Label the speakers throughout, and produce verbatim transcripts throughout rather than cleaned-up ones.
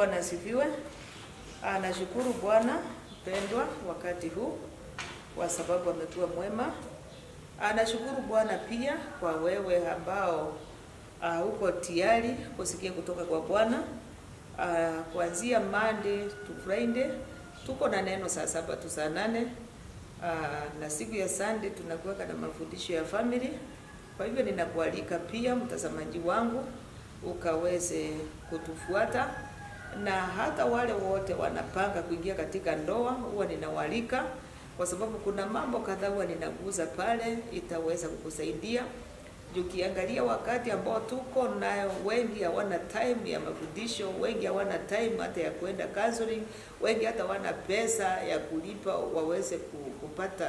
Speaker 1: Bwana asifiwe. Nashukuru Bwana mpendwa wakati huu kwa sababu amekuwa mwema. Nashukuru Bwana pia kwa wewe ambao uh, uko tayari kusikia kutoka kwa Bwana. Uh, kuanzia Monday to Friday tuko na neno saa saba tu saa nane. Uh, na siku ya Sunday tunakuwa na mafundisho ya family. Kwa hivyo ninakualika pia mtazamaji wangu ukaweze kutufuata, na hata wale wote wanapanga kuingia katika ndoa huwa ninawalika, kwa sababu kuna mambo kadhaa huwa ninaguza pale itaweza kukusaidia. Ukiangalia wakati ambao tuko nayo, wengi hawana time ya mafundisho, wengi hawana time hata ya kwenda counseling, wengi hata wana pesa ya kulipa waweze kupata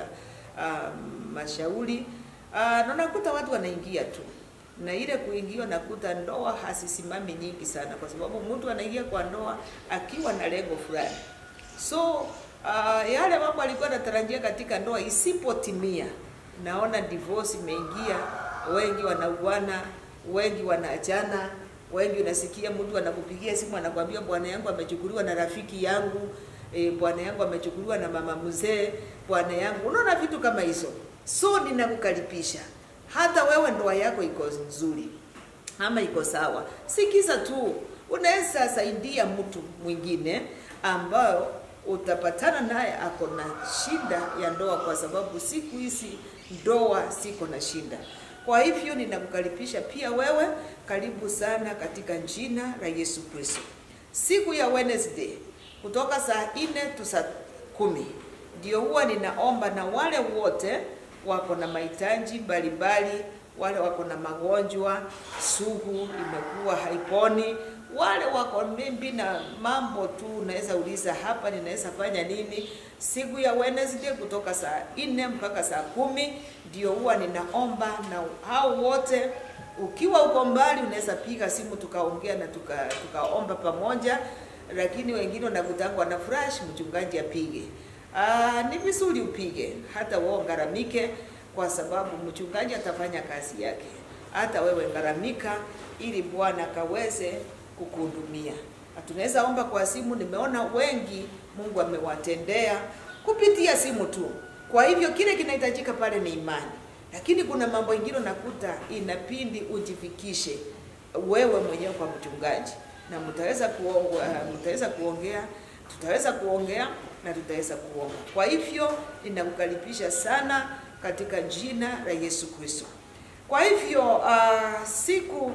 Speaker 1: um, mashauri. Uh, na nakuta watu wanaingia tu, na ile kuingia nakuta ndoa hasisimami nyingi sana, kwa sababu mtu anaingia kwa ndoa akiwa na lengo fulani. So uh, yale mambo alikuwa anatarajia katika ndoa isipotimia, naona divorce imeingia, wengi wanauana, wengi wanaachana, wengi unasikia mtu anakupigia simu anakuambia bwana yangu amechukuliwa na rafiki yangu, e, bwana yangu amechukuliwa na mama mzee, bwana yangu. Unaona vitu kama hizo. So ninakukaribisha, hata wewe ndoa yako iko nzuri ama iko sawa, sikiza tu, unaweza saidia mtu mwingine ambao utapatana naye ako na shida ya ndoa, kwa sababu siku hizi ndoa siko na shida. Kwa hivyo ninakukaribisha pia wewe, karibu sana katika jina la Yesu Kristo. Siku ya Wednesday kutoka saa nne tu saa kumi ndio huwa ninaomba na wale wote wako na mahitaji mbalimbali, wale wako na magonjwa sugu imekuwa haiponi, wale wako mimbi na mambo tu unaweza uliza hapa ninaweza fanya nini. Siku ya Wednesday kutoka saa nne mpaka saa kumi ndio huwa ninaomba na hao wote. Ukiwa uko mbali unaweza piga simu tukaongea na tuka tukaomba pamoja, lakini wengine wanakutangwa na flash mchungaji apige. Ah, ni vizuri upige hata wewe ngaramike, kwa sababu mchungaji atafanya kazi yake. Hata wewe ngaramika ili Bwana kaweze kukuhudumia. Tunaweza omba kwa simu, nimeona wengi Mungu amewatendea kupitia simu tu. Kwa hivyo kile kinahitajika pale ni imani. Lakini kuna mambo mengine nakuta inapindi ujifikishe wewe mwenyewe kwa mchungaji, na mtaweza kuongea, mtaweza kuongea, tutaweza kuongea na tutaweza kuomba. Kwa hivyo ninakukaribisha sana katika jina la Yesu Kristo. Kwa hivyo uh, siku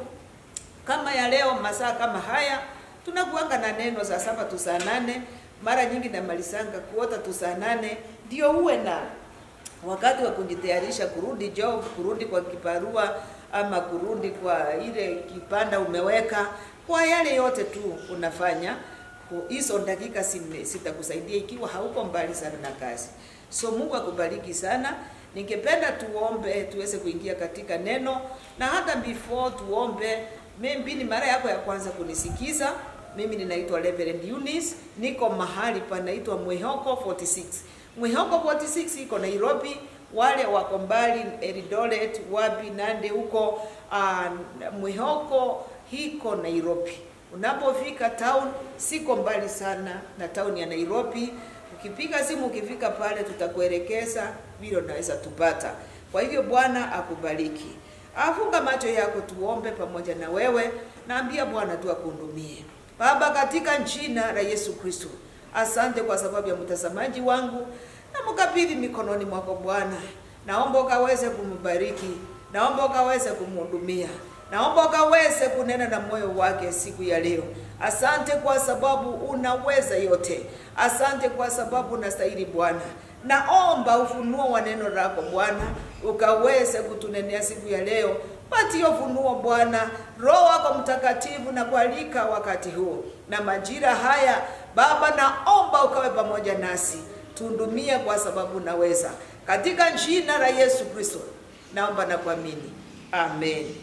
Speaker 1: kama ya leo, masaa kama haya, tunakuanga na neno za saba tu saa nane. Mara nyingi na malisanga kuota tu saa nane ndio uwe na wakati wa kujitayarisha kurudi job, kurudi kwa kibarua ama kurudi kwa ile kipanda umeweka, kwa yale yote tu unafanya. Hizo dakika sitakusaidia ikiwa hauko mbali sana na kazi. So Mungu akubariki sana. Ningependa tuombe tuweze kuingia katika neno, na hata before tuombe, mimi ni mara yako ya kwanza kunisikiza. Mimi ninaitwa Reverend Eunice, niko mahali panaitwa Mwihoko arobaini na sita. Mwihoko arobaini na sita iko Nairobi. Wale wako mbali Eldoret, wapi, Nandi huko, uh, Mwihoko hiko Nairobi. Unapofika town siko mbali sana na town ya Nairobi. Ukipiga simu ukifika pale tutakuelekeza vile unaweza tupata. Kwa hivyo Bwana akubariki. Afunga macho yako tuombe pamoja na wewe. Naambia Bwana tu akuhudumie. Baba, katika jina la Yesu Kristo, asante kwa sababu ya mtazamaji wangu, na mkabidhi mikononi mwako Bwana. Naomba ukaweze kumbariki, naomba ukaweze kumhudumia, naomba ukaweze kunena na moyo wake siku ya leo. Asante kwa sababu unaweza yote. Asante kwa sababu unastahili Bwana. Naomba ufunuo wa neno lako Bwana ukaweze kutunenea siku ya leo. Pati ufunuo Bwana, Roho wako Mtakatifu na kualika wakati huu na majira haya Baba, naomba ukawe pamoja nasi. Tuhudumie kwa sababu unaweza. Katika jina la Yesu Kristo naomba na kuamini. Amen.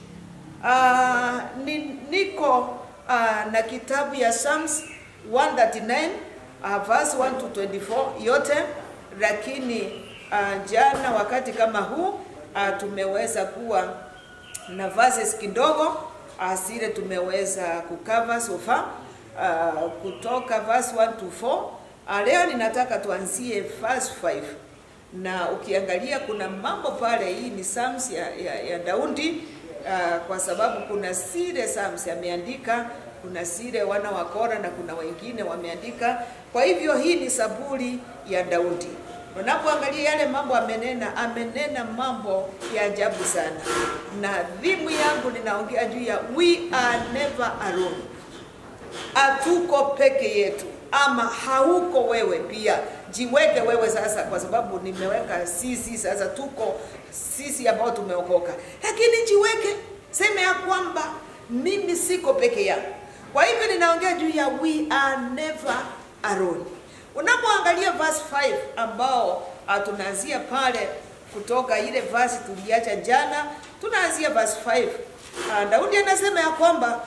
Speaker 1: Uh, ni, niko uh, na kitabu ya Psalms one thirty-nine uh, verse one to twenty-four yote, lakini uh, jana wakati kama huu uh, tumeweza kuwa na verses kidogo asile tumeweza kukava so far. uh, kutoka verse one to four. Uh, leo ninataka tuanzie verse five. Na ukiangalia kuna mambo pale, hii ni Psalms ya, ya, ya Daudi uh, kwa sababu kuna zile Psalms ameandika, kuna zile wana wa Kora na kuna wengine wameandika. Kwa hivyo hii ni Zaburi ya Daudi. Unapoangalia yale mambo amenena, amenena mambo ya ajabu sana. Na dhimu yangu ninaongea juu ya we are never alone. Hatuko peke yetu, ama hauko wewe pia. Jiweke wewe sasa, kwa sababu nimeweka sisi sasa, tuko sisi ambao tumeokoka. Lakini jiweke, sema ya kwamba mimi siko peke yangu. Kwa hivyo ninaongea juu ya we are never alone. Unapoangalia verse five ambao tunaanzia pale kutoka ile verse tuliacha jana, tunaanzia verse five. Uh, Daudi anasema ya kwamba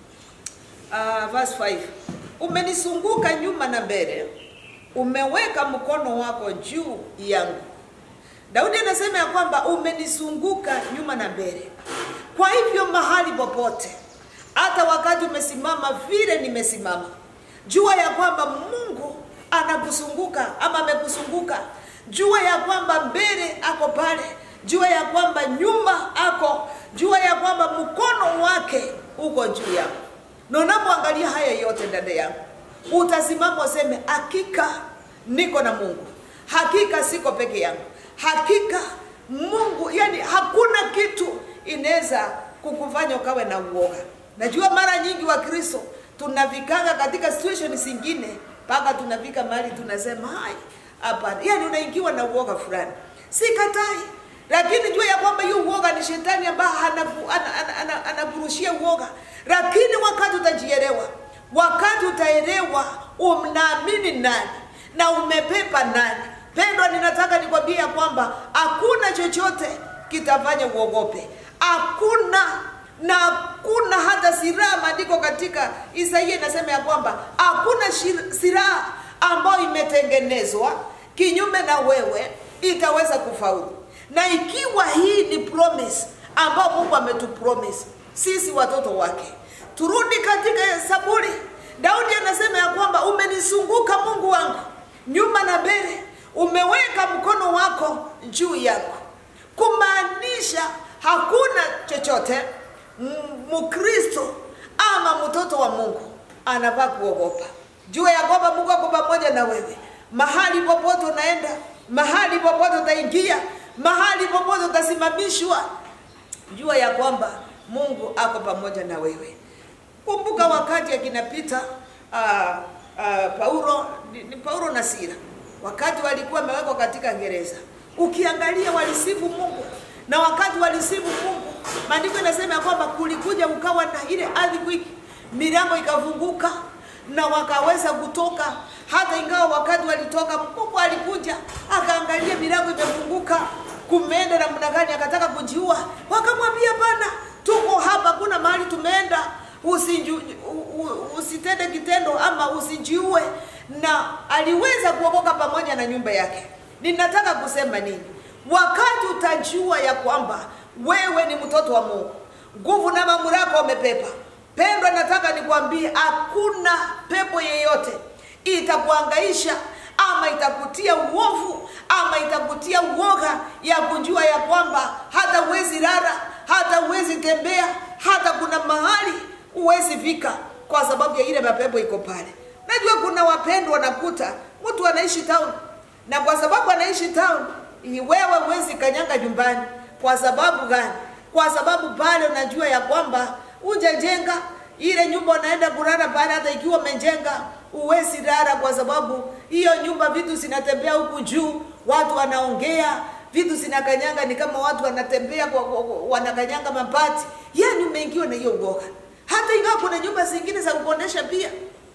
Speaker 1: uh, verse five, umenisunguka nyuma na mbele, umeweka mkono wako juu yangu. Daudi anasema ya kwamba umenisunguka nyuma na mbele. Kwa hivyo mahali popote, hata wakati umesimama vile nimesimama, jua ya kwamba Mungu anakusunguka ama amekusunguka. Jua ya kwamba mbele ako pale, jua ya kwamba nyuma ako, jua ya kwamba mkono wake uko juu yako. Na unapoangalia haya yote dada yangu, utasimama useme hakika niko na Mungu. Hakika siko peke yangu. Hakika Mungu, yani hakuna kitu inaweza kukufanya ukawe na uoga. Najua mara nyingi wa Kristo tunavikanga katika situation zingine mpaka tunafika mahali tunasema hai hapana, yani unaingiwa na uoga fulani. Sikatai, lakini jua ya kwamba hiyo uoga ni shetani ambaye anakurushia uoga. Lakini wakati utajielewa, wakati utaelewa umnaamini nani na umepepa nani, pendwa, ninataka nikwambie ya kwamba hakuna chochote kitafanya uogope. Hakuna, na hakuna hata silaha. Maandiko katika Isaia inasema ya kwamba hakuna silaha ambayo imetengenezwa kinyume na wewe itaweza kufaulu. Na ikiwa hii ni promise ambayo Mungu ametupromise sisi watoto wake, turudi katika Zaburi. Daudi anasema ya kwamba umenisunguka Mungu wangu nyuma na mbele, umeweka mkono wako juu yako. Kumaanisha hakuna chochote Mkristo ama mtoto wa Mungu anafaa kuogopa. Jua ya kwamba Mungu ako pamoja na wewe. Mahali popote unaenda, mahali popote utaingia, mahali popote utasimamishwa, jua ya kwamba Mungu ako pamoja na wewe. Kumbuka wakati akinapita uh, uh, Paulo ni, ni Paulo na Sila, wakati walikuwa wamewekwa katika gereza, ukiangalia walisifu Mungu. Na wakati walisifu Mungu, maandiko yanasema ya kwamba kulikuja ukawa na ile earthquake, milango ikafunguka na wakaweza kutoka. Hata ingawa wakati walitoka, Mungu alikuja akaangalia milango imefunguka, kumeenda na namna gani, akataka kujiua. Wakamwambia bana, tuko hapa, kuna mahali tumeenda, usinju, usitende kitendo ama usijiue. Na aliweza kuokoka pamoja na nyumba yake. Ninataka kusema nini? Wakati utajua ya kwamba wewe ni mtoto wa Mungu, nguvu na mamlaka umepepa, pendwa, nataka nikwambie hakuna pepo yeyote itakuangaisha ama itakutia uovu ama itakutia uoga ya kujua ya kwamba hata uwezi lala, hata uwezi tembea, hata kuna mahali uwezi fika kwa sababu ya ile mapepo iko pale. Najua kuna wapendwa wanakuta mtu anaishi town, na kwa sababu anaishi town, wewe uwezi kanyanga nyumbani. Kwa sababu gani? Kwa sababu pale unajua ya kwamba hujajenga ile nyumba, unaenda kulala pale. Hata ikiwa umejenga uwezi lala, kwa sababu hiyo nyumba vitu zinatembea huku juu, watu wanaongea, vitu zinakanyanga, ni kama watu wanatembea kwa, wanakanyanga mabati. Yani umeingiwa na hiyo uoga. Hata ingawa kuna nyumba zingine za kukodesha pia,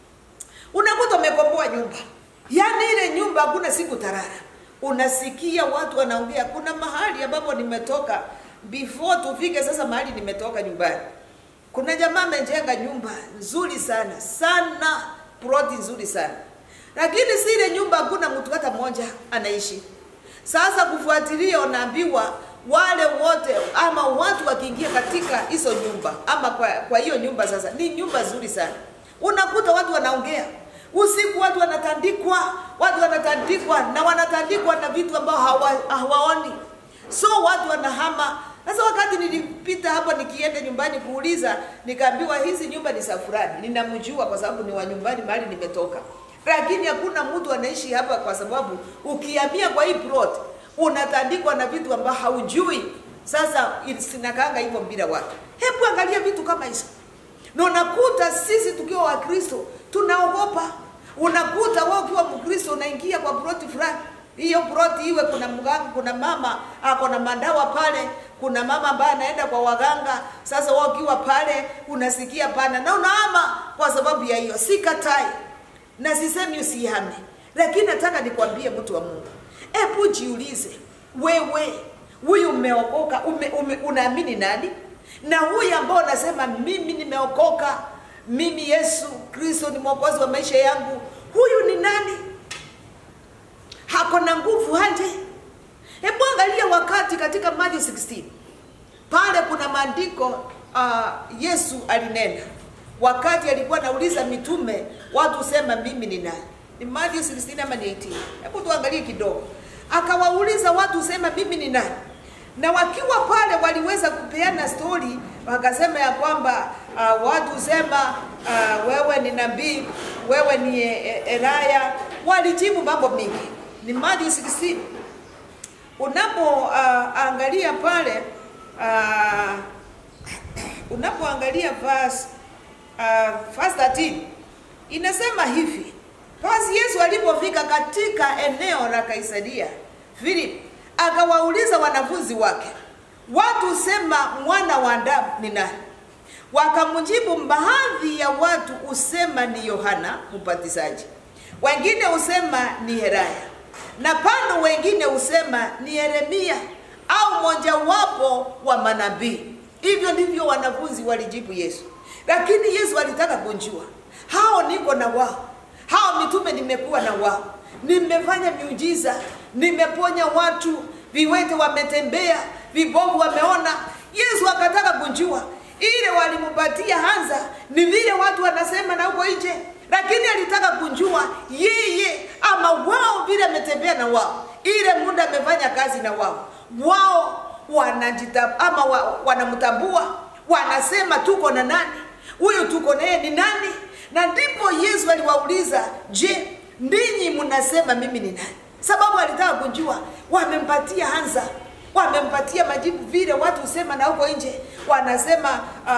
Speaker 1: unakuta umekomboa nyumba, yani ile nyumba hakuna siku tarara. Unasikia watu wanaongea. Kuna mahali ambapo nimetoka, before tufike sasa mahali nimetoka nyumbani, kuna jamaa amejenga nyumba nzuri sana sana, ploti nzuri sana, lakini si ile nyumba hakuna mtu hata mmoja anaishi. Sasa kufuatilia, unaambiwa wale wote ama watu wakiingia katika hizo nyumba ama kwa kwa hiyo nyumba, sasa ni nyumba nzuri sana, Unakuta watu wanaongea usiku, watu wanatandikwa, watu wanatandikwa na wanatandikwa na vitu ambao hawa, hawaoni. So watu wanahama. Sasa wakati nilipita hapa nikienda nyumbani kuuliza, nikaambiwa hizi nyumba ni safurani. Ninamjua kwa sababu ni wa nyumbani mahali nimetoka. Lakini hakuna mtu anaishi hapa kwa sababu ukihamia kwa hii plot unatandikwa na vitu ambao haujui. Sasa sinakanga hivyo bila watu. Hebu angalia vitu kama hizo. Na unakuta sisi tukiwa wa Kristo tunaogopa. Unakuta wewe ukiwa Mkristo unaingia kwa plot fulani. Hiyo plot iwe kuna mganga, kuna mama ako na mandawa pale, kuna mama ambaye anaenda kwa waganga. Sasa wewe ukiwa pale unasikia pana na unahama kwa sababu ya hiyo. Sikatai na sisemi usihame, lakini nataka nikwambie mtu wa Mungu, hebu jiulize wewe, huyu umeokoka, ume, ume, unaamini nani? Na huyu ambao unasema mimi nimeokoka, mimi Yesu Kristo ni mwokozi wa maisha yangu, huyu ni nani? Hako na nguvu aje? Hebu angalia wakati katika Mathayo sixteen. Pale kuna maandiko uh, Yesu alinena. Wakati alikuwa anauliza mitume, watu sema mimi ni nani? Ni Mathayo sixteen ama ni eighteen? Hebu tuangalie kidogo. Akawauliza watu sema mimi ni nani? Na wakiwa pale waliweza kupeana story, wakasema ya kwamba uh, watu sema uh, wewe ni nabii, wewe ni Elaya. Walijibu mambo mingi. Ni Mathayo sixteen. Unapo uh, angalia pale uh, unapoangalia verse uh, verse thirteen inasema hivi: basi Yesu alipofika katika eneo la Kaisaria Philip, akawauliza wanafunzi wake, watu sema mwana wa Adamu ni nani? Wakamjibu, baadhi ya watu usema ni Yohana Mbatizaji, wengine usema ni Elaya, na bado wengine usema ni Yeremia au mmoja wapo wa manabii. Hivyo ndivyo wanafunzi walijibu Yesu. Lakini Yesu alitaka kujua, hao niko na wao, hao mitume nimekuwa na wao, nimefanya miujiza, nimeponya watu, viwete wametembea, vibovu wameona. Yesu akataka kujua ile walimpatia hanza ni vile watu wanasema na huko nje, lakini alitaka kujua yeye ama wao vile ametembea na wao, ile muda amefanya kazi na wao, wao wanajita ama wa, wanamtambua, wanasema tuko na nani, huyu tuko naye ni nani? Na ndipo Yesu aliwauliza, je, ninyi mnasema mimi ni nani? Sababu alitaka kujua. Wamempatia hanza, wamempatia majibu vile watu usema na huko nje. Wanasema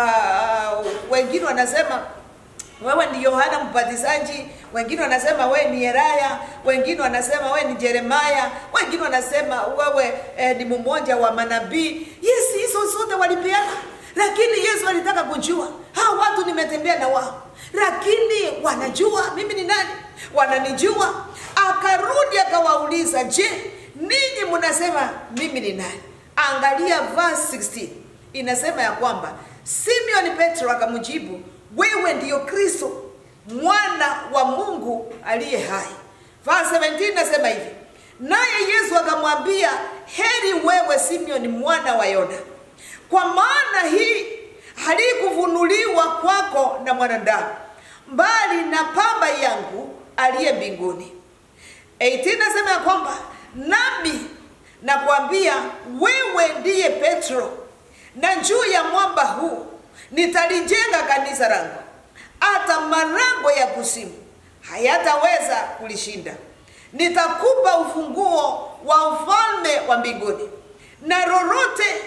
Speaker 1: uh, wengine wanasema wewe ni Yohana Mbatizaji, wengine wanasema wewe ni Elaya, wengine wanasema wewe ni Jeremia, wengine wanasema wewe eh, ni mmoja wa manabii. Yes, hizo zote walipeana. Lakini Yesu alitaka kujua, hao watu nimetembea na wao, lakini wanajua mimi ni nani? Wananijua. Akarudi akawauliza, je, ninyi mnasema mimi ni nani? Angalia verse sixteen. Inasema ya kwamba Simon Petro akamjibu, wewe ndiyo Kristo, mwana wa Mungu aliye hai. Verse seventeen nasema hivi, naye Yesu akamwambia, heri wewe Simon mwana wa Yona, kwa maana hii halikufunuliwa kwako na mwanadamu, bali na Baba yangu aliye mbinguni. eighteen nasema ya kwamba nami nakwambia wewe ndiye Petro, na juu ya mwamba huu nitalijenga kanisa langu, hata malango ya kuzimu hayataweza kulishinda. Nitakupa ufunguo wa ufalme wa mbinguni, na lolote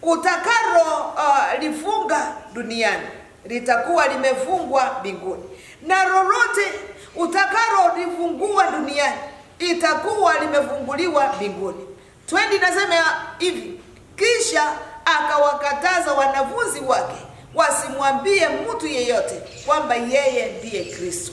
Speaker 1: utakalo uh, lifunga duniani litakuwa limefungwa mbinguni, na lolote utakalo lifungua duniani itakuwa limefunguliwa mbinguni. twenty nasema hivi, kisha akawakataza wanafunzi wake wasimwambie mtu yeyote kwamba yeye ndiye Kristo.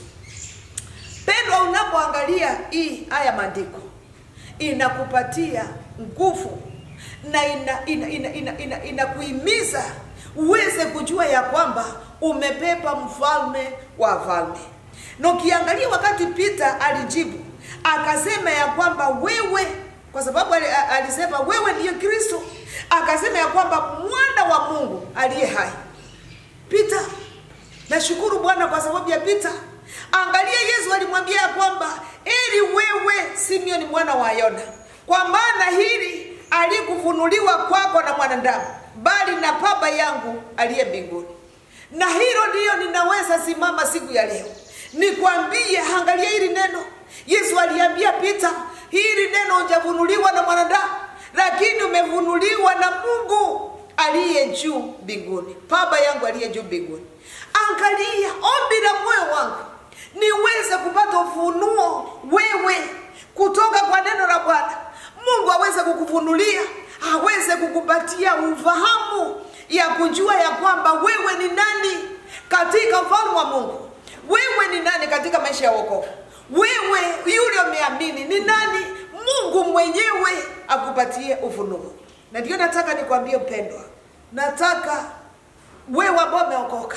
Speaker 1: Pendwa, unapoangalia hii haya maandiko inakupatia nguvu na ina ina ina ina, ina, ina kuhimiza uweze kujua ya kwamba umepepa mfalme wa wafalme. Na ukiangalia wakati Peter alijibu akasema ya kwamba wewe, kwa sababu alisema wewe ndiye Kristo, akasema ya kwamba mwana wa Mungu aliye hai. Peter, nashukuru Bwana kwa sababu ya Peter. Angalia, Yesu alimwambia kwamba eli wewe Simeoni mwana wa Yona, kwa maana hili alikufunuliwa kwako na mwanadamu, bali na Baba yangu aliye mbinguni. Na hilo ndio ninaweza simama siku ya leo nikwambie, angalia hili neno. Yesu aliambia Peter, hili neno hujafunuliwa na mwanadamu, lakini umefunuliwa na Mungu aliye juu mbinguni, Baba yangu aliye juu mbinguni. Angalia, ombi la moyo wangu niweze kupata ufunuo wewe kutoka kwa neno la Bwana. Mungu aweze kukufunulia, aweze kukupatia ufahamu ya kujua ya kwamba wewe ni nani katika ufalme wa Mungu. Wewe ni nani katika maisha ya wokovu. Wewe yule umeamini ni nani. Mungu mwenyewe akupatie ufunuo. Na ndio nataka nikwambie mpendwa, nataka wewe ambao umeokoka,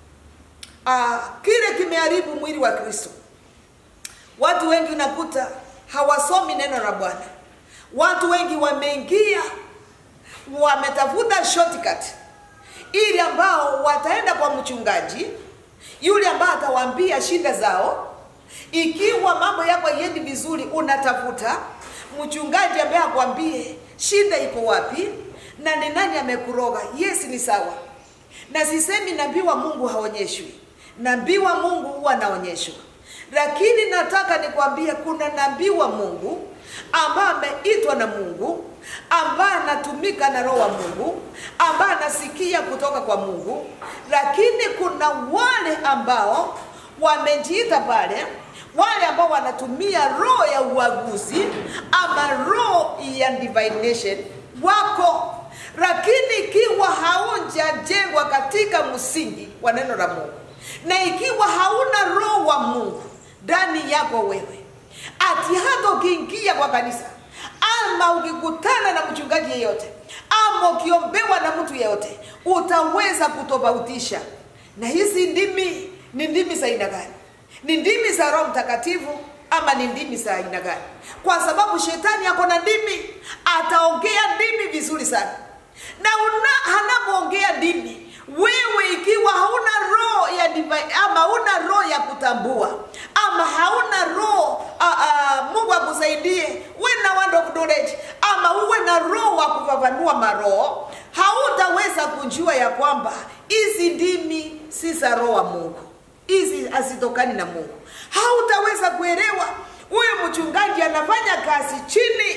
Speaker 1: ah kile kimeharibu mwili wa Kristo. Watu wengi unakuta hawasomi neno la Bwana. Watu wengi wameingia, wametafuta shortcut ili ambao wataenda kwa mchungaji yule ambaye atawaambia shida zao. Ikiwa mambo yako yendi vizuri, unatafuta mchungaji ambaye akwambie shida iko wapi na ni nani amekuroga. Yes, ni sawa. Na sisemi nabii wa Mungu haonyeshwi. Nabii wa Mungu huwa anaonyeshwa. Lakini nataka nikwambie kuna nabii wa Mungu ambaye ameitwa na Mungu, ambaye anatumika na Roho wa Mungu, ambaye anasikia kutoka kwa Mungu. Lakini kuna wale ambao wamejiita pale, wale ambao wanatumia roho ya uaguzi ama roho ya divination wako. Lakini ikiwa haujajengwa katika msingi wa neno la Mungu, na ikiwa hauna roho wa Mungu ndani yako wewe, ati hata ukiingia kwa kanisa ama ukikutana na mchungaji yeyote ama ukiombewa na mtu yeyote, utaweza kutofautisha na hizi ndimi ni ndimi za aina gani, ni ndimi za Roho Mtakatifu ama ni ndimi za aina gani. Kwa sababu shetani yako na ndimi, ataongea ndimi vizuri sana. Na una anapoongea ndimi, wewe ikiwa hauna roho ya divine ama hauna roho ya kutambua ama hauna roho Mungu akusaidie uwe na word of knowledge ama uwe na roho wa kufafanua maroho, hautaweza kujua ya kwamba hizi ndimi si za roho wa Mungu, hizi hazitokani na Mungu. Hautaweza kuelewa huyu mchungaji anafanya kazi chini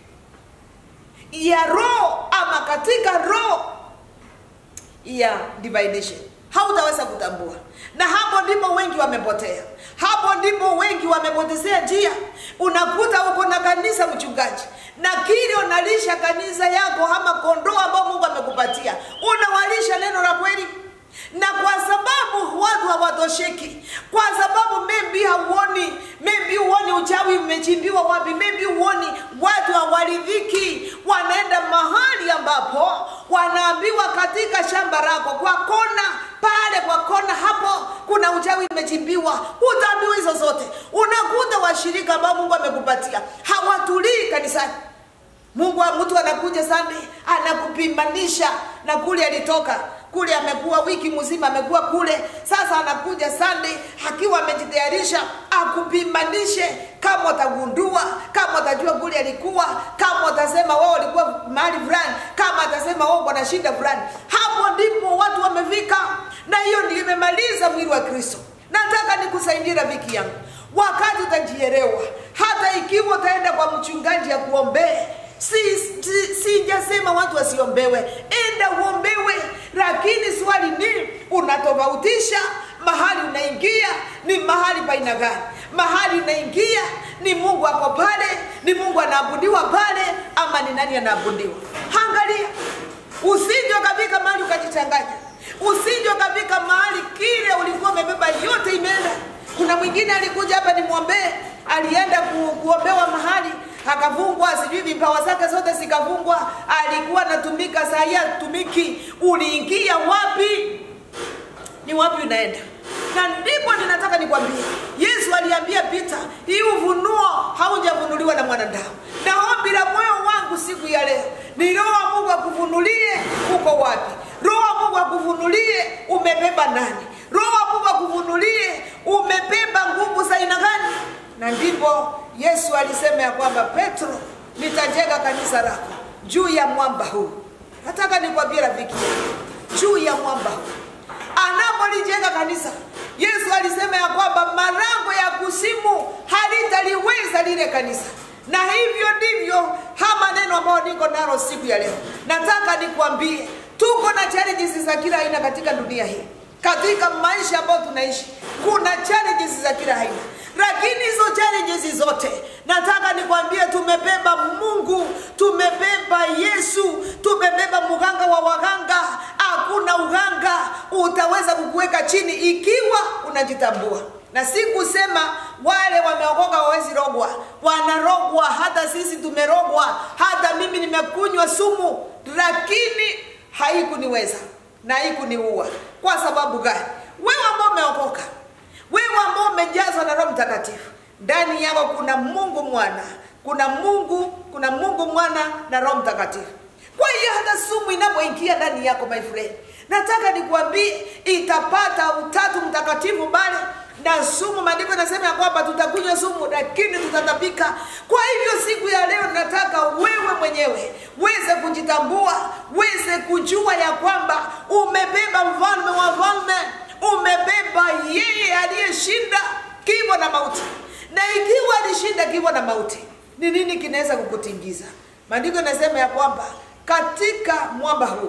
Speaker 1: ya roho ama katika roho ya divination. Hautaweza kutambua. Na hapo ndipo wengi wamepotea. Hapo ndipo wengi wamepotezea njia. Unakuta uko na kanisa mchungaji, na kile unalisha kanisa yako ama kondoo ambao Mungu amekupatia, unawalisha neno la kweli. Na kwa sababu watu hawatosheki, kwa sababu maybe hauoni, maybe uoni uchawi umechimbiwa wapi, maybe uoni watu hawaridhiki, wanaenda mahali ambapo wanaambiwa katika shamba lako kwa kona pale, kwa kona hapo kuna uchawi umechimbiwa, utaambiwa hizo zote. Unakuta washirika ambao Mungu amekupatia hawatulii kanisani. Mungu wa mtu anakuja Sunday anakupimanisha na kule alitoka. Kule amekuwa wiki mzima amekuwa kule, sasa anakuja Sunday akiwa amejitayarisha akupimanishe, kama utagundua, kama utajua kule alikuwa, kama utasema wao walikuwa mahali fulani, kama atasema wao wana shida fulani. Hapo ndipo watu wamefika, na hiyo ndio imemaliza mwili wa Kristo. Nataka nikusaidie rafiki yangu, wakati utajielewa, hata ikiwa utaenda kwa mchungaji ya kuombea, si si sijasema watu wasiombewe, enda uombewe. Lakini swali ni unatofautisha mahali unaingia ni mahali pa aina gani? Mahali unaingia ni Mungu ako pale, ni Mungu anaabudiwa pale, ama ni nani anaabudiwa? Angalia, usije kafika mahali ukajichanganya, usije kafika mahali kile ulikuwa umebeba yote imeenda. Kuna mwingine alikuja hapa nimwombee, alienda ku, kuombewa mahali akavungwa, sijui vipawa zake zote zikavungwa, alikuwa anatumika saa hii tumiki. Uliingia wapi? Ni wapi unaenda? Na ndipo ninataka nikwambie, Yesu aliambia Peter, hii ufunuo haujafunuliwa na mwanadamu. Na ombi la moyo wangu siku ya leo ni Roho wa Mungu akufunulie uko wapi. Roho wa Mungu akufunulie umebeba nani. Roho wa Mungu akufunulie Na ndipo Yesu alisema ya kwamba Petro, nitajenga kanisa lako juu ya mwamba huu. Nataka nikwambie rafiki, juu ya mwamba huu. Anapolijenga kanisa, Yesu alisema ya kwamba malango ya kuzimu halitaliweza lile kanisa. Na hivyo ndivyo hama neno ambao niko nalo siku ya leo. Nataka nikwambie, tuko na challenges za kila aina katika dunia hii. Katika maisha ambayo tunaishi, kuna challenges za kila aina. Lakini hizo challenges zote, nataka nikwambie, tumebeba Mungu, tumebeba Yesu, tumebeba mganga wa waganga. Hakuna uganga utaweza kukuweka chini ikiwa unajitambua. Na si kusema wale wameokoka hawezi rogwa, wanarogwa. Hata sisi tumerogwa, hata mimi nimekunywa sumu, lakini haikuniweza na haikuniua. Kwa sababu gani? Wewe ambao umeokoka, wewe ambao umejazwa na Roho Mtakatifu, ndani yako kuna Mungu Mwana, kuna Mungu, kuna Mungu Mwana na Roho Mtakatifu. Kwa hiyo hata sumu inapoingia ndani yako, my friend, nataka nikwambie itapata Utatu Mtakatifu bali na sumu. Maandiko yanasema kwamba tutakunywa sumu lakini tutatapika. Kwa hivyo siku ya leo nataka wewe mwenyewe uweze kujitambua, uweze kujua ya kwamba umebeba mfalme wa wafalme, umebeba yeye aliyeshinda kifo na mauti. Na ikiwa alishinda kifo na mauti, ni nini kinaweza kukutingiza? Maandiko yanasema ya kwamba katika mwamba huu,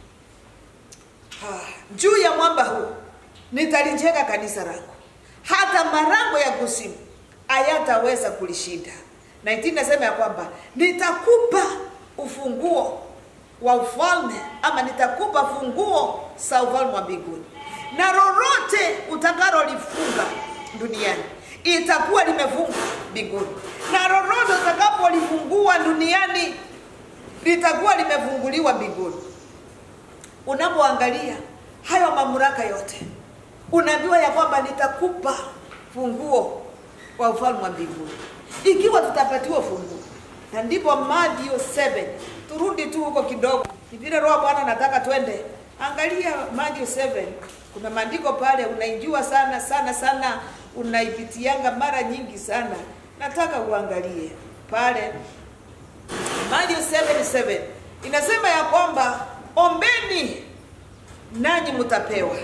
Speaker 1: ah, juu ya mwamba huu nitalijenga kanisa langu, hata malango ya kuzimu hayataweza kulishinda. Na inasema ya kwamba nitakupa ufunguo wa ufalme, ama nitakupa funguo za ufalme wa mbinguni, na lolote utakalolifunga duniani itakuwa limefungwa mbinguni, na lolote utakapolifungua duniani litakuwa limefunguliwa mbinguni. Unapoangalia hayo mamlaka yote, unaambiwa ya kwamba nitakupa funguo wa ufalme wa mbinguni ikiwa tutapatiwa funguo. Na ndipo Mathayo saba, turudi tu huko kidogo, ni vile Roho Bwana nataka twende. Angalia Mathayo saba, kuna maandiko pale unaijua sana sana sana, unaipitianga mara nyingi sana. Nataka uangalie pale Mathayo saba saba, inasema ya kwamba ombeni nanyi mtapewa,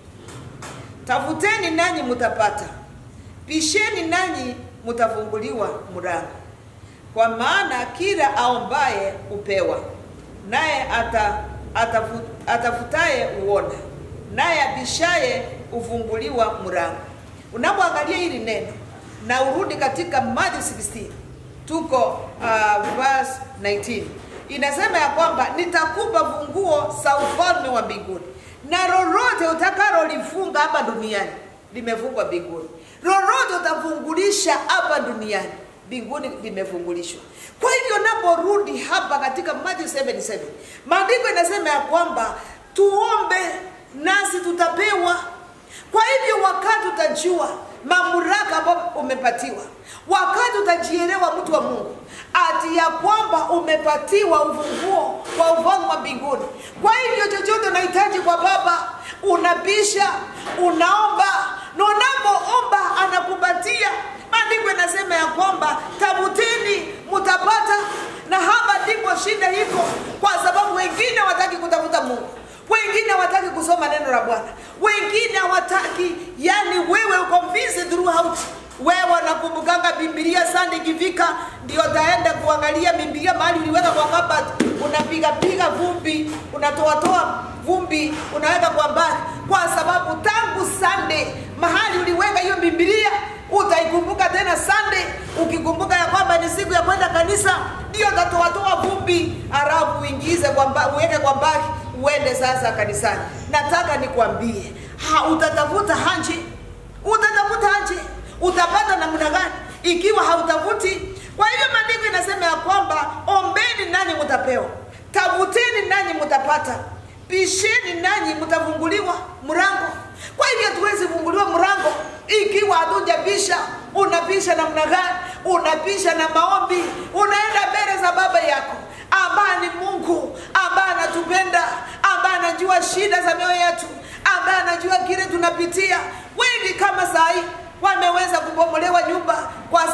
Speaker 1: tafuteni nanyi mtapata, bisheni nanyi mtafunguliwa mlango. Kwa maana kila aombaye upewa, naye ata, atafu, atafutaye uona, naye abishaye ufunguliwa mlango. Unapoangalia hili neno na urudi katika Mathayo saba, tuko uh, verse nineteen, inasema ya kwamba nitakupa funguo za ufalme wa mbinguni, na lolote utakalolifunga hapa duniani limefungwa mbinguni, lolote utafungulisha hapa duniani mbinguni limefungulishwa. Kwa hivyo naporudi hapa katika Mathayo saba saba, maandiko inasema ya kwamba tuombe nasi tutapewa. Kwa hivyo wakati utajua mamlaka ambayo umepatiwa, wakati utajielewa mtu wa Mungu ati ya kwamba umepatiwa ufunguo wa ufalme wa mbinguni, kwa hivyo chochote unahitaji kwa Baba unabisha, unaomba, na unapoomba anakupatia. Maandiko yanasema ya kwamba tafuteni mtapata, na hapa ndipo shida iko, kwa sababu wengine hawataki kutafuta Mungu, wengine hawataki kusoma neno la Bwana, wengine hawataki, yani wewe uko busy throughout. Wewe unakumbukanga Biblia sana ikifika ndio taenda kuangalia Biblia mahali uliweka kwa kabati, unapiga piga vumbi, unatoa toa vumbi, unaweka kwa mbali, kwa sababu tangu Sunday mahali uliweka hiyo Biblia utaikumbuka tena Sunday. Ukikumbuka ya kwamba ni siku ya kwenda kanisa, ndio utatoa toa vumbi, arabu uingize kwa mbali, uweke kwa mbali, uende sasa kanisani. Nataka nikwambie, ha utatafuta haje, utatafuta haje, utapata namna gani ikiwa hautafuti? Kwa hivyo maandiko inasema ya kwamba ombeni nanyi mtapewa, tafuteni nanyi mtapata, bisheni nanyi mtafunguliwa mlango. Kwa hivyo tuwezi funguliwa mlango ikiwa hatujabisha. Unabisha namna gani? Unabisha na maombi, unaenda mbele za Baba yako ambaye ni Mungu, ambaye anatupenda, ambaye anajua shida za mioyo yetu, ambaye anajua kile tunapitia. Wengi kama saa hii wameweza kubomolewa nyumba kwa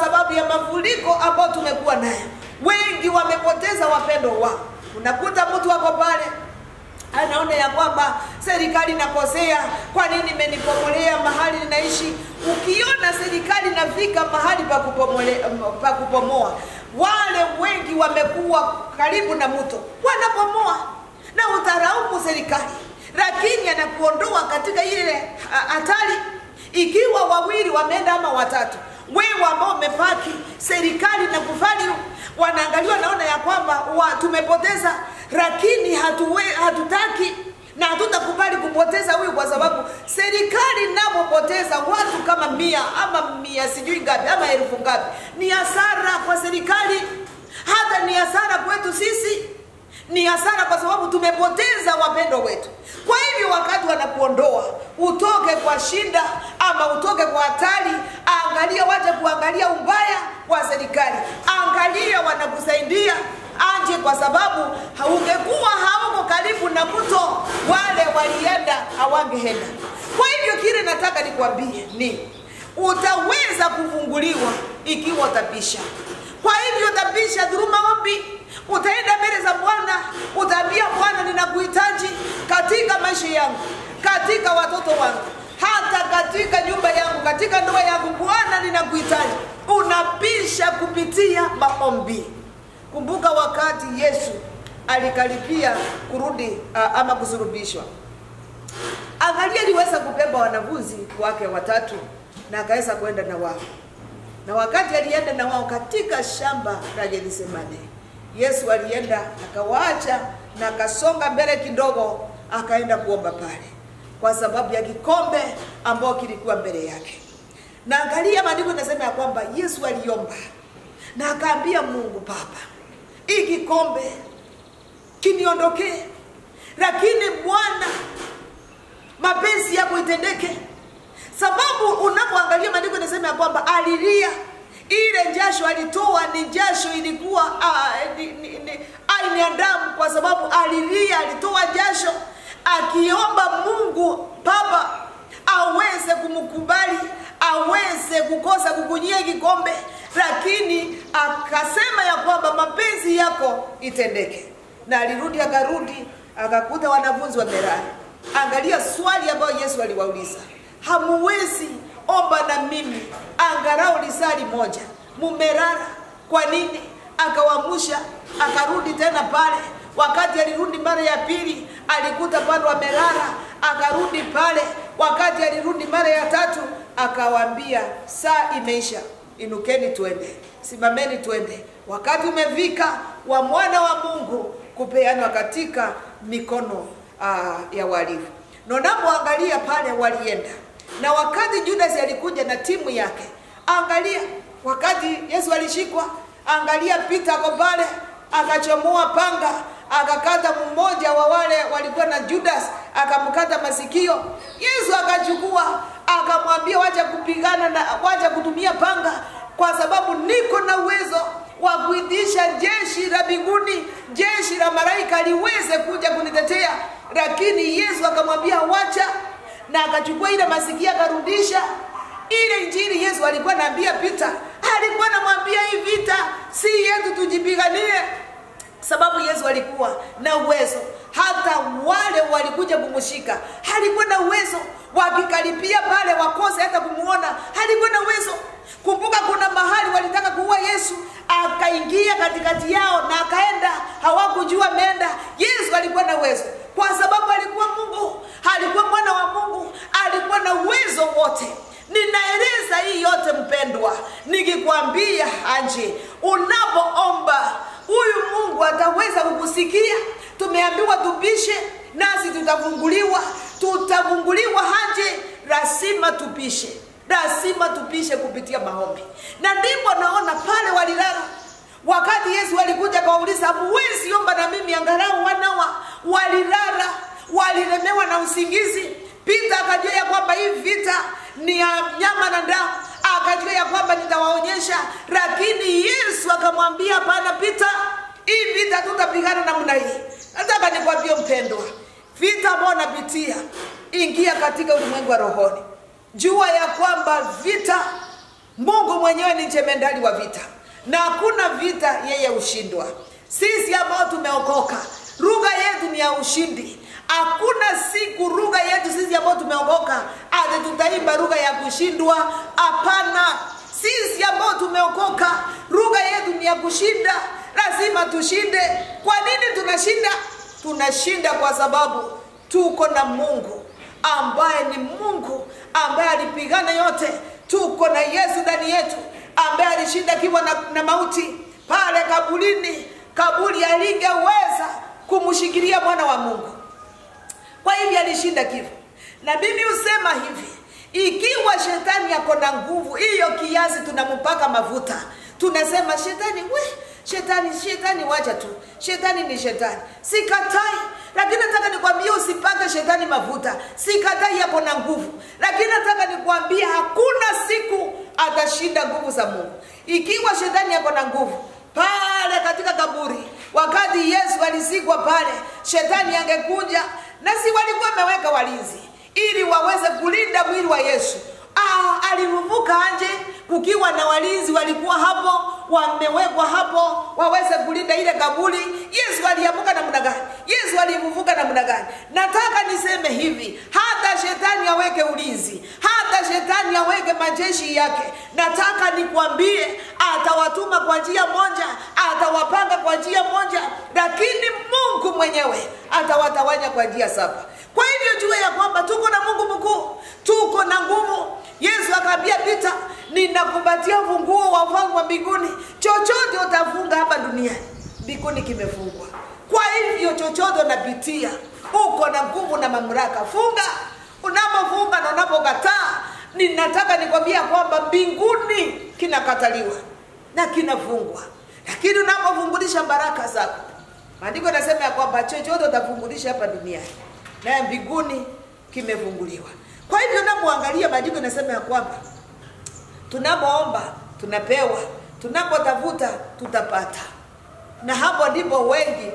Speaker 1: mafuriko ambao tumekuwa nayo. Wengi wamepoteza wapendo wao. Unakuta mtu wako pale anaona ya kwamba serikali inakosea, kwa nini imenipomolea mahali ninaishi? Ukiona serikali inafika mahali pa kupomolea pa kupomoa, wale wengi wamekuwa karibu na mto, wanapomoa na utaraumu serikali, lakini anakuondoa katika ile hatari. Ikiwa wawili wameenda ama watatu, wewe ambao umepaki, serikali na kufali wanaangaliwa, naona ya kwamba wa, tumepoteza, lakini hatuwe, hatutaki na hatutakubali kupoteza huyu, kwa sababu serikali inapopoteza watu kama mia ama mia sijui ngapi ama elfu ngapi, ni hasara kwa serikali, hata ni hasara kwetu sisi, ni hasara kwa sababu tumepoteza wapendo wetu. Kwa hivyo wakati wanakuondoa utoke kwa shinda ama utoke kwa hatari, angalia, waje kuangalia ubaya wa serikali, angalia wanakusaidia aje, kwa sababu ungekuwa hauko karibu na mto, wale walienda hawangeenda. Kwa hivyo kile nataka nikwambie ni utaweza kufunguliwa ikiwa utapisha. Kwa hivyo utapisha dhuluma ombi, utaenda mbele za Bwana, utaambia Bwana, ninakuhitaji katika maisha yangu, katika watoto wangu, hata katika nyumba yangu, katika ndoa yangu. Bwana, ninakuhitaji. Unapisha kupitia maombi. Kumbuka wakati Yesu alikaribia kurudi uh, ama kusurubishwa, angalia, aliweza kubeba wanafunzi wake watatu na akaweza kwenda na wao. Na wakati alienda na wao katika shamba la Getsemane, Yesu alienda akawaacha na akasonga mbele kidogo, akaenda kuomba pale kwa sababu ya kikombe ambao kilikuwa mbele yake. Na angalia, maandiko yanasema ya kwamba Yesu aliomba na akaambia Mungu, Baba, hii kikombe kiniondokee, lakini Bwana, mapenzi yako itendeke. Sababu unapoangalia maandiko yanasema ya kwamba alilia, ile jasho alitoa ni jasho ilikuwa uh, ni, ni, ni, ai ni damu, kwa sababu alilia, alitoa jasho akiomba Mungu Baba aweze kumkubali, aweze kukosa kukunyia kikombe, lakini akasema ya kwamba mapenzi yako itendeke. Na alirudi, akarudi akakuta wanafunzi wamelala. Angalia swali ambayo Yesu aliwauliza, hamuwezi omba na mimi angalau lisali moja? Mumelala kwa nini? Akawamusha, akarudi tena pale. Wakati alirudi mara ya pili alikuta bado wamelala, akarudi pale. Wakati alirudi mara ya tatu akawaambia, saa imeisha, inukeni tuende, simameni tuende, wakati umefika wa mwana wa Mungu kupeanwa katika mikono uh, ya walifu. Na unapoangalia pale walienda, na wakati Judas alikuja na timu yake, angalia, wakati Yesu alishikwa, angalia Peter ako pale, akachomoa panga, akakata mmoja wa wale walikuwa na Judas, akamkata masikio. Yesu akachukua, akamwambia, wacha kupigana na wacha kutumia panga, kwa sababu niko na uwezo wa kuidisha jeshi la mbinguni, jeshi la malaika liweze kuja kunitetea. Lakini Yesu akamwambia wacha, na akachukua ile masikio akarudisha. Ile injili Yesu alikuwa anaambia Peter, alikuwa anamwambia hii vita si yetu, tujipiganie. Sababu Yesu alikuwa na uwezo, hata wale walikuja kumshika alikuwa na uwezo, wakikaribia pale wakose hata kumuona, alikuwa na uwezo. Kumbuka kuna mahali walitaka kuua Yesu, akaingia katikati yao na akaenda, hawakujua ameenda. Yesu alikuwa na uwezo kwa sababu alikuwa Mungu, alikuwa mwana wa Mungu, alikuwa na uwezo wote. Ninaeleza hii yote mpendwa, nikikwambia aje, unapoomba huyu Mungu ataweza kukusikia. Tumeambiwa tupishe nasi tutafunguliwa, tutafunguliwa aje? Lazima tupishe, lazima tupishe kupitia maombi. Na ndipo naona pale walilala. Wakati Yesu alikuja kawauliza, "Hamwezi omba na mimi angalau wanawa?" Walilala, walilemewa na usingizi. Peter akajua ya kwamba hii vita ni ya nyama na damu, akajua ya kwamba nitawaonyesha. Lakini Yesu akamwambia, "Hapana Peter, hii vita tutapigana namna hii." Nataka nikwambie mpendwa, vita ambayo unapitia, ingia katika ulimwengu wa rohoni. Jua ya kwamba vita, Mungu mwenyewe ni jemedari wa vita. na hakuna vita yeye ushindwa. Sisi ambao tumeokoka, lugha yetu ni ya ushindi. Hakuna siku lugha yetu sisi ambao tumeokoka ati tutaimba lugha ya kushindwa. Hapana, sisi ambao tumeokoka lugha yetu ni ya kushinda. Lazima tushinde. Kwa nini tunashinda? Tunashinda kwa sababu tuko na Mungu ambaye ni Mungu ambaye alipigana yote. Tuko na Yesu ndani yetu ambaye alishinda kifo na, na mauti pale kaburini. Kaburi halingeweza kumshikilia mwana wa Mungu. Kwa hivyo alishinda kifo. Na mimi usema hivi, ikiwa shetani yako na nguvu hiyo kiasi tunampaka mafuta, tunasema shetani we, shetani shetani wacha tu. Shetani ni shetani. Sikatai, lakini nataka nikwambie usipake shetani mafuta. Sikatai yako na nguvu, lakini nataka nikwambie hakuna siku atashinda nguvu za Mungu. Ikiwa shetani yako na nguvu pale katika kaburi, wakati Yesu alizikwa pale, shetani angekuja, na si walikuwa wameweka walinzi ili waweze kulinda mwili wa Yesu. Ah, alivuka nje kukiwa na walinzi walikuwa hapo, wamewekwa hapo waweze kulinda ile kaburi. Yesu aliamuka namna gani? Yesu alivuka namna gani? Nataka niseme hivi, hata shetani aweke ulinzi, hata shetani aweke majeshi yake, nataka nikwambie atawatuma kwa njia moja, atawapanga kwa njia moja, lakini Mungu mwenyewe atawatawanya kwa njia saba. Kwa hivyo jua ya kwamba tuko na Mungu mkuu, tuko na nguvu. Yesu akaambia Peter, ninakupatia funguo wa ufalme wa mbinguni. Chochote utafunga hapa duniani, mbinguni kimefungwa. Kwa hivyo chochote unapitia, uko na nguvu na mamlaka. Funga. Unapofunga na unapokataa, ninataka nikwambia kwamba mbinguni kinakataliwa na kinafungwa. Lakini unapofungulisha baraka zako, maandiko yanasema ya kwamba chochote utafungulisha hapa duniani, na mbinguni kimefunguliwa. Kwa hivyo unapoangalia maandiko yanasema ya kwamba tunapoomba tunapewa, tunapotafuta tutapata. Na hapo ndipo wengi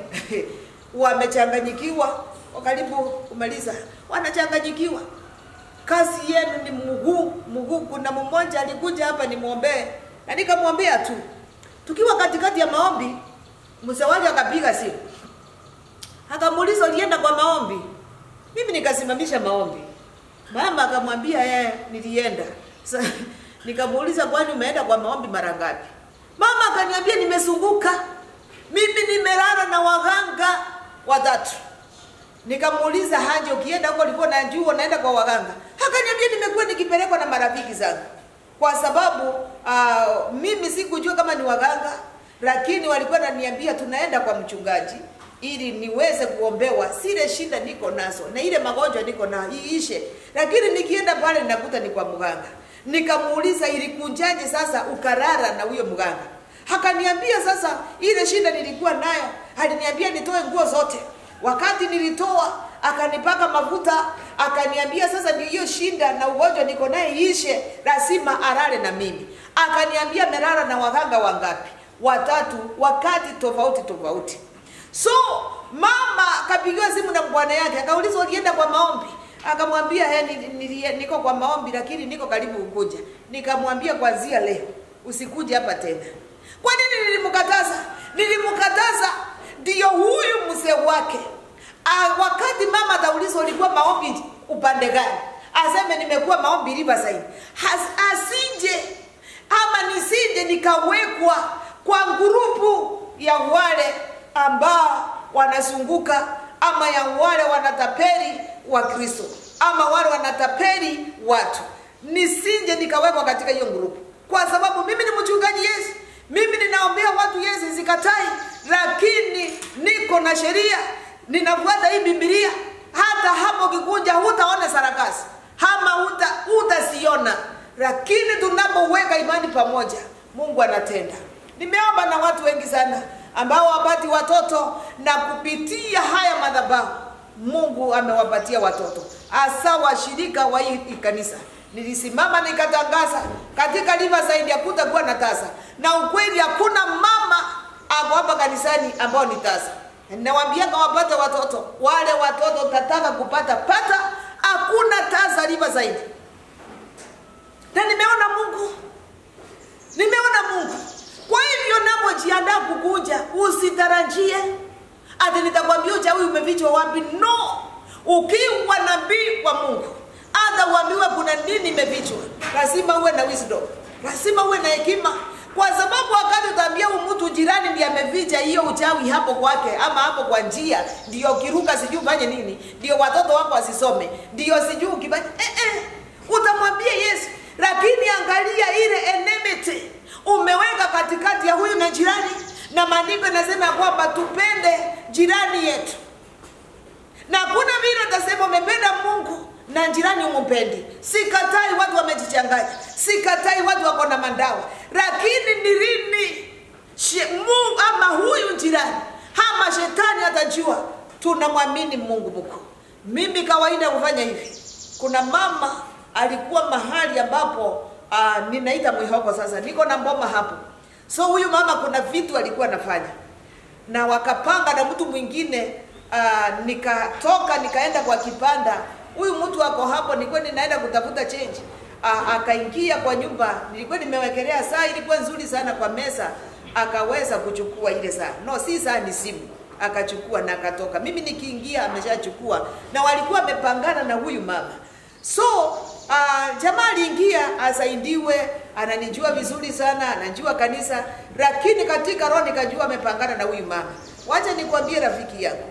Speaker 1: wamechanganyikiwa, karibu kumaliza, wanachanganyikiwa. Kazi yenu ni mguu, mguu. Kuna mmoja alikuja hapa nimuombee, na nikamwombea tu. Tukiwa katikati ya maombi, msewali akapiga simu. Akamuuliza ulienda kwa maombi? Mimi nikasimamisha maombi. Mama akamwambia yeye nilienda. So, nikamuuliza kwani umeenda kwa maombi mara ngapi? Mama akaniambia nimezunguka. Mimi nimelala na waganga watatu. Nikamuuliza haje ukienda huko ulikuwa unajua naenda kwa waganga? Akaniambia nimekuwa nikipelekwa na marafiki zangu. Kwa sababu uh, mimi sikujua kama ni waganga, lakini walikuwa wananiambia tunaenda kwa mchungaji ili niweze kuombewa sile shida niko nazo na ile magonjwa niko na iishe. Lakini nikienda pale ninakuta ni kwa mganga. Nikamuuliza ilikunjaje sasa ukarara na huyo mganga? Akaniambia sasa ile shida nilikuwa nayo, aliniambia nitoe nguo zote. Wakati nilitoa akanipaka mafuta, akaniambia sasa ni hiyo shida na ugonjwa niko naye iishe, lazima alale na mimi. Akaniambia melala na waganga wangapi? Watatu, wakati tofauti tofauti. So mama kapigiwa simu na bwana yake, akauliza ulienda kwa maombi? Akamwambia he, niko kwa maombi lakini niko karibu kukuja. Nikamwambia kuanzia leo usikuje hapa tena. Kwa nini nilimkataza? Nilimkataza ndio huyu mzee wake. A, wakati mama atauliza ulikuwa maombi upande gani, aseme nimekuwa maombi Riverside. Asinje ama nisinje nikawekwa kwa grupu ya wale ambao wanazunguka, ama ya wale wanatapeli wa Kristo, ama wale wanatapeli watu. Nisinje nikawekwa katika hiyo grupu, kwa sababu mimi ni mchungaji Yesu. Mimi ninaombea watu Yesu, sikatai, lakini niko na sheria, ninafuata hii Biblia. Hata hapo kikunja hutaona sarakasi, ama huta utasiona, lakini tunapoweka imani pamoja, Mungu anatenda. Nimeomba na watu wengi sana ambao wapati watoto, na kupitia haya madhabahu Mungu amewapatia watoto, hasa washirika wa hii kanisa. Nilisimama nikatangaza katika Riverside hakutakuwa na tasa, na ukweli hakuna mama hapo hapa kanisani ambao ni tasa. Nawaambia kama wapate watoto, wale watoto tataka kupata pata, hakuna tasa Riverside. Na nimeona Mungu, nimeona Mungu Kwa hivyo unapojiandaa kukuja, usitarajie ati nitakwambia uchawi umefichwa wapi. No. Ukiwa nabii wa Mungu, hata uambiwe kuna nini imefichwa, lazima uwe na wisdom. Lazima uwe na hekima. Kwa sababu wakati utaambia mtu jirani ndiye ameficha hiyo uchawi hapo kwake ama hapo kwa njia, ndio kiruka sijui fanye nini, ndio watoto wako wasisome, ndio sijui ukifanya eh eh, utamwambia Yesu. Lakini angalia ile enmity umeweka katikati ya huyu na jirani, na maandiko yanasema kwamba tupende jirani yetu. Na kuna vile utasema umependa Mungu na jirani umpendi. Sikatai watu wamejichanganya, sikatai watu wako na mandawa, lakini ni lini Mungu ama huyu jirani ama shetani atajua tunamwamini Mungu mkuu? Mimi kawaida kufanya hivi. Kuna mama alikuwa mahali ambapo uh, ninaita Mwihoko, sasa niko na mboma hapo. So huyu mama kuna vitu alikuwa anafanya, na wakapanga na mtu mwingine. Uh, nikatoka nikaenda kwa kipanda, huyu mtu wako hapo, nilikuwa ninaenda kutafuta change. Uh, akaingia kwa nyumba, nilikuwa nimewekelea saa, ilikuwa nzuri sana kwa meza, akaweza kuchukua ile saa. No, si saa, ni simu. Akachukua na akatoka. Mimi nikiingia ameshachukua, na walikuwa wamepangana na huyu mama. So uh, jamaa aliingia asaidiwe, ananijua vizuri sana, anajua kanisa, lakini katika roho nikajua amepangana na huyu mama. Wacha nikwambie rafiki yangu,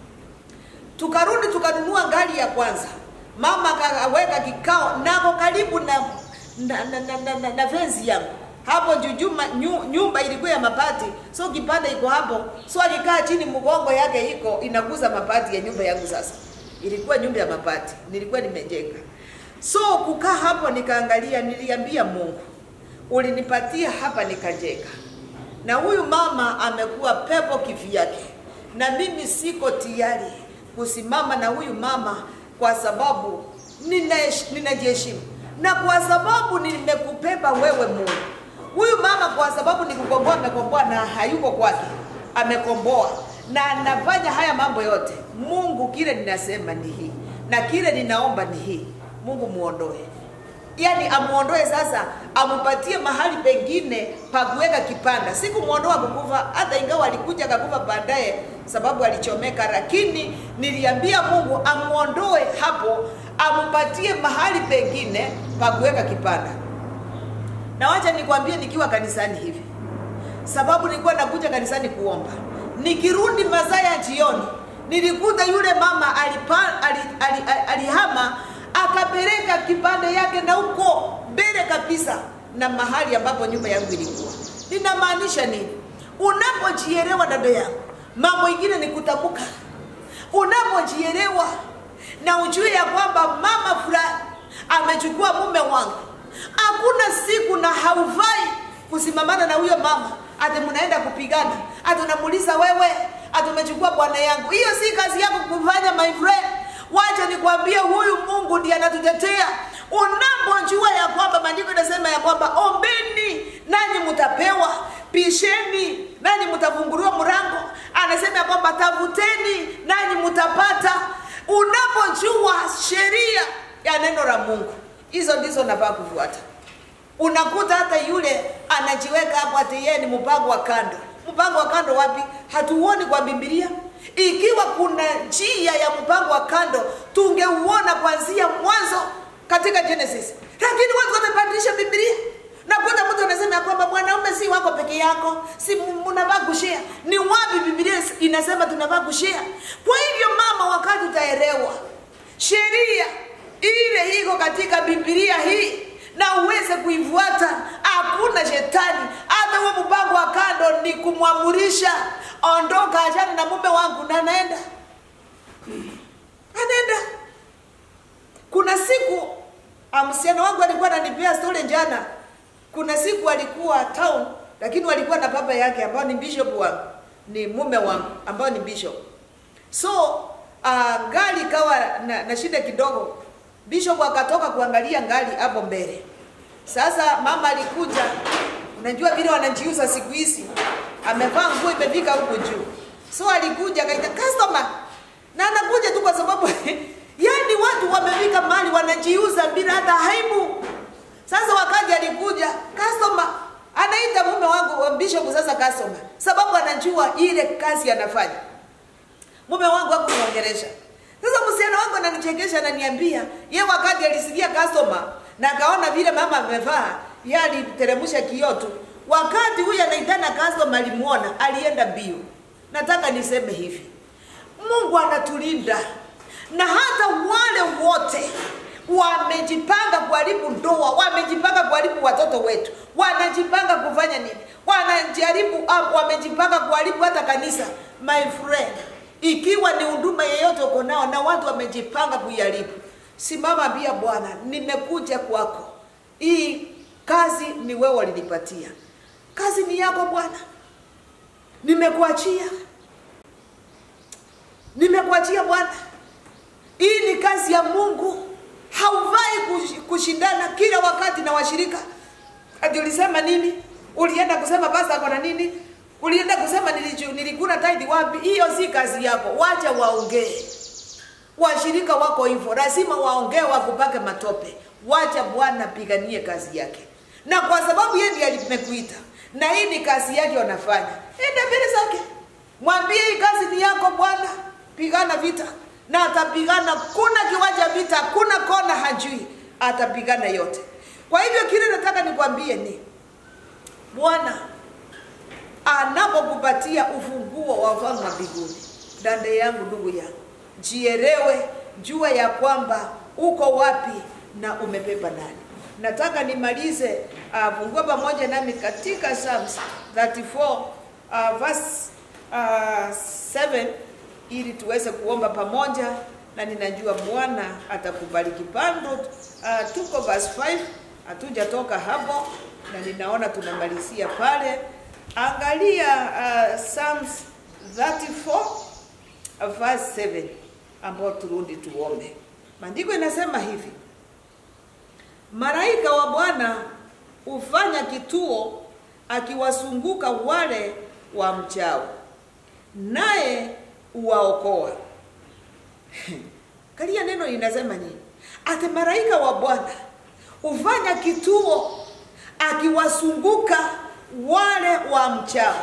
Speaker 1: tukarudi tukanunua gari ya kwanza. Mama akaweka kikao nako karibu na na na, na, na, na, na fence yangu. Hapo jujuma nyumba ilikuwa ya mabati. So kipanda iko hapo. So alikaa chini, mgongo yake iko inaguza mabati ya nyumba yangu sasa. Ilikuwa nyumba ya mabati, nilikuwa nimejenga. So kukaa hapo nikaangalia, niliambia Mungu, ulinipatia hapa nikajenga. Na huyu mama amekuwa pepo kivyake. Na mimi siko tayari kusimama na huyu mama kwa sababu ninajiheshimu, na kwa sababu nimekubeba wewe Mungu. Huyu mama kwa sababu nikukomboa, amekomboa na hayuko kwake, amekomboa na anafanya haya mambo yote. Mungu, kile ninasema ni hii na kile ninaomba ni hii. Mungu muondoe, yani amuondoe sasa, amupatie mahali pengine pa kuweka kipanda. Siku muondoa kukufa, hata ingawa alikuja akakufa baadaye sababu alichomeka, lakini niliambia Mungu amuondoe hapo, amupatie mahali pengine pa kuweka kipanda. Na wacha nikwambie, nikiwa kanisani hivi, sababu nilikuwa nakuja kanisani kuomba, nikirudi masaa ya jioni nilikuta yule mama alihama ali, ali, ali, ali akapeleka kipande yake na huko mbele kabisa na mahali ambapo nyumba yangu ilikuwa. Ninamaanisha nini? Unapojielewa dada yangu, mambo mengine ni kutamuka. Unapojielewa na ujue ya kwamba mama fulani amechukua mume wangu, hakuna siku na haufai kusimamana na huyo mama ati mnaenda kupigana, ati unamuuliza wewe ati umechukua bwana yangu. Hiyo si kazi yako kufanya, my friend. Wacha nikwambie, huyu Mungu ndiye anatutetea. Unapojua ya kwamba maandiko yanasema ya kwamba ombeni nanyi mtapewa, bisheni nanyi mtafunguliwa mlango. Anasema ya kwamba tafuteni nanyi mtapata. Unapojua sheria ya neno la Mungu, hizo ndizo nafaa kufuata. Unakuta hata yule anajiweka hapo ati yeye ni mpango wa kando. Mpango wa kando wapi? Hatuoni kwa Biblia. Ikiwa kuna njia ya mpango wa kando, tungeuona kuanzia mwanzo katika Genesis. Lakini watu wamebadilisha Biblia. Na kuna mtu anasema kwamba mwanaume si wako peke yako, si mnavaa kushare. Ni wapi Biblia inasema tunavaa kushare? Kwa hivyo mama, wakati utaelewa sheria ile iko katika Biblia hii na uweze kuifuata, hakuna shetani. Hata huo mpango wa kando ni kumwamurisha, ondoka, achana na mume wangu, na anaenda anaenda. Kuna siku msichana wangu alikuwa ananipea story jana. Kuna siku alikuwa town, lakini walikuwa na baba yake ambao ni bishop wangu, ni mume wangu ambao ni bishop. So uh, gari kawa na, na shida kidogo. Bishop akatoka kuangalia gari hapo mbele. Sasa mama alikuja, unajua vile wanajiuza siku hizi, amevaa nguo imefika huko juu. So alikuja akaita customer, na anakuja tu kwa sababu yani watu wamefika mahali wanajiuza bila hata aibu. Sasa wakati alikuja customer, anaita mume wangu, bishop bishop sasa customer, sababu anajua ile kazi anafanya. Mume wangu hakumwongelesha. Sasa msichana wangu ananichekesha, ananiambia ye wakati alisikia customer na akaona vile mama amevaa, yeye aliteremsha kioo tu. Wakati huyu anaitana customer alimuona, alienda mbio. Nataka niseme hivi, Mungu anatulinda, na hata wale wote wamejipanga kuharibu ndoa, wamejipanga kuharibu watoto wetu, wanajipanga kufanya nini, wanajaribu um, wamejipanga kuharibu hata kanisa. My friend, ikiwa ni huduma yeyote uko nao na watu wamejipanga kuiharibu, simama bia Bwana, nimekuja kwako. Hii kazi ni wewe ulinipatia. Kazi ni yako Bwana. Nimekuachia. Nimekuachia Bwana. Hii ni kazi ya Mungu. Haufai kushindana kila wakati na washirika. Ati ulisema nini? Ulienda kusema basa kwa nini? Ulienda kusema nilikuna tithe wapi? Hiyo si kazi yako. Wacha waongee. Washirika wako hivyo, lazima waongee wakupake matope. Wacha Bwana piganie kazi yake. Na kwa sababu yeye ndiye alimekuita, na hii ni kazi yake anafanya, enda mbele zake. Mwambie hii kazi ni yako Bwana, pigana vita. Na atapigana, kuna kiwanja vita, kuna kona hajui, atapigana yote. Kwa hivyo kile nataka nikwambie ni Bwana anapokupatia ufunguo wa ufalme wa mbinguni, dada yangu, ndugu yangu, jielewe, jua ya kwamba uko wapi na umebeba nani. Nataka nimalize uh, fungua pamoja nami katika Psalms thirty-four uh, verse uh, seven ili tuweze kuomba pamoja, na ninajua Bwana atakubariki pando. Uh, tuko verse five, hatujatoka hapo, na ninaona tunamalizia pale. Angalia uh, Psalms thirty-four uh, verse seven, ambao turudi tuombe. Maandiko inasema hivi: malaika wa Bwana ufanya kituo akiwasunguka wale wa mchao, naye uwaokoa. Kalia neno linasema nini? Ate malaika wa Bwana ufanya kituo akiwasunguka wale wa mchao,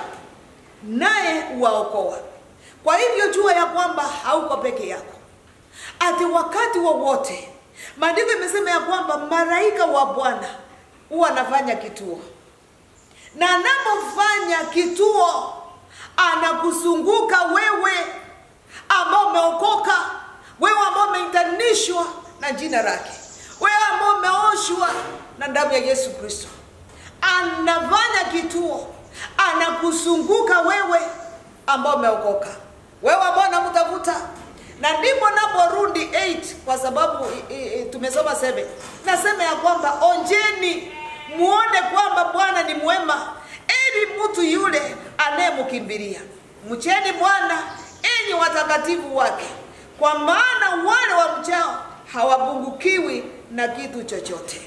Speaker 1: naye uwaokoa. Kwa hivyo jua ya kwamba hauko peke yako. Ate wakati wowote maandiko imesema ya kwamba malaika wa Bwana huwa anafanya kituo. Na anapofanya kituo, anakusunguka wewe ambao umeokoka, wewe ambao umeitanishwa na jina lake, wewe ambao umeoshwa na damu ya Yesu Kristo. Anafanya kituo, anakusunguka wewe ambao umeokoka, wewe ambao unamtafuta. Na ndipo naporudi eight, kwa sababu i, i, tumesoma seven. Nasema ya kwamba onjeni muone kwamba Bwana ni mwema, ili mtu yule anayemkimbilia. Mcheni Bwana enyi watakatifu wake, kwa maana wale wa mchao hawapungukiwi na kitu chochote.